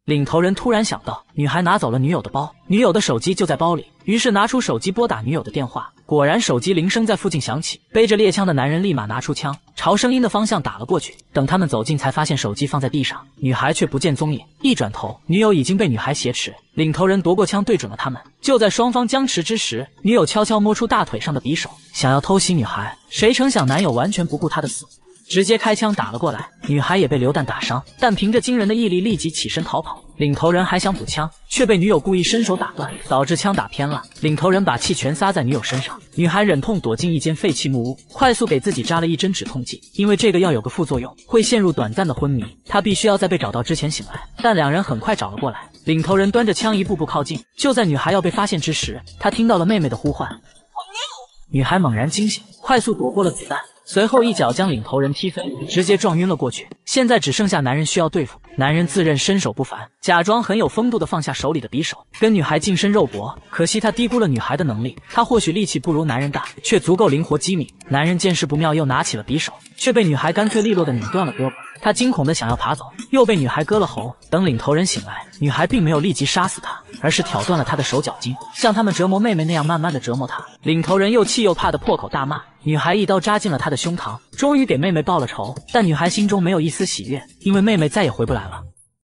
领头人突然想到，女孩拿走了女友的包，女友的手机就在包里，于是拿出手机拨打女友的电话。果然，手机铃声在附近响起，背着猎枪的男人立马拿出枪，朝声音的方向打了过去。等他们走近，才发现手机放在地上，女孩却不见踪影。一转头，女友已经被女孩挟持，领头人夺过枪对准了他们。就在双方僵持之时，女友悄悄摸出大腿上的匕首，想要偷袭女孩，谁成想男友完全不顾她的死活，直接开枪打了过来，女孩也被流弹打伤，但凭着惊人的毅力立即起身逃跑。领头人还想补枪，却被女友故意伸手打断，导致枪打偏了。领头人把气全撒在女友身上，女孩忍痛躲进一间废弃木屋，快速给自己扎了一针止痛剂，因为这个药有个副作用，会陷入短暂的昏迷，她必须要在被找到之前醒来。但两人很快找了过来，领头人端着枪一步步靠近，就在女孩要被发现之时，他听到了妹妹的呼唤。女孩猛然惊醒，快速躲过了子弹，随后一脚将领头人踢飞，直接撞晕了过去。现在只剩下男人需要对付。男人自认身手不凡，假装很有风度的放下手里的匕首，跟女孩近身肉搏。可惜他低估了女孩的能力，他或许力气不如男人大，却足够灵活机敏。男人见势不妙，又拿起了匕首，却被女孩干脆利落的拧断了胳膊。他惊恐的想要爬走，又被女孩割了喉。等领头人醒来，女孩并没有立即杀死他，而是挑断了他的手脚筋，像他们折磨妹妹那样慢慢的折磨他。领头人又气又怕的破口大骂，女孩一刀扎进了他的胸膛，终于给妹妹报了仇。但女孩心中没有一丝喜悦，因为妹妹再也回不来了。